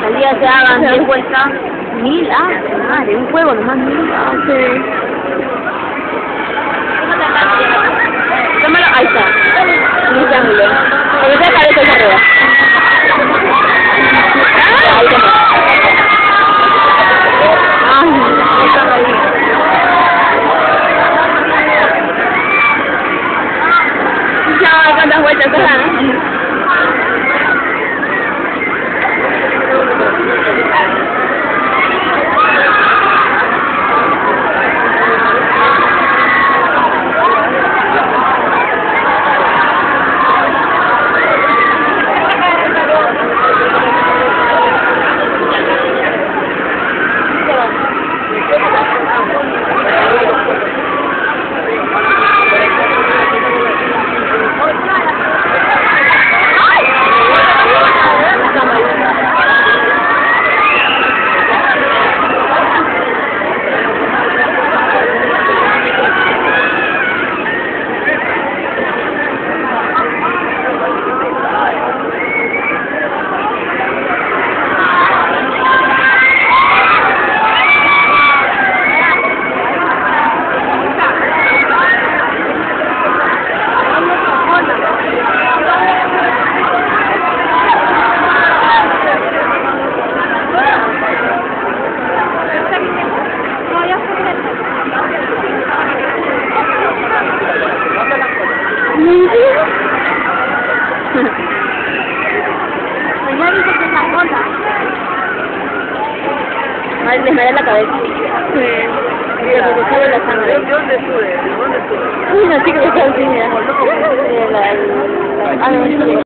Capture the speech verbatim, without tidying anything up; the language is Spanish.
al día se hagan diez vueltas, mil, ah, madre, un juego nomás mil, ah, sí. Tómalo, ahí está, un triángulo, porque te cabeza esa rueda. Ahí está. Ay, está ahí. Ya, ¿cuántas vueltas te dan? Ay, les me da la cabeza. Sí. Pero porque sabe la sangre. ¿De dónde sube? ¿De dónde sube? Una chica que está así, mira. Ah, no,